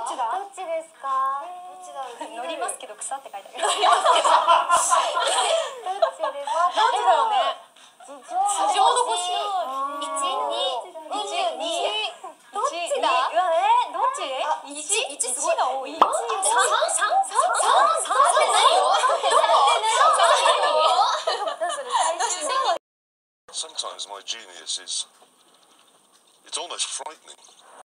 ちだ？ どっちですか？ どっちだろう。 乗りますけど草って書いてある。 どっちですか？ どっちだろうね。 地上の星。 1、2、22。 どっちだ？どっち？一すごいが多い。三 Sometimes my genius is, it's almost frightening.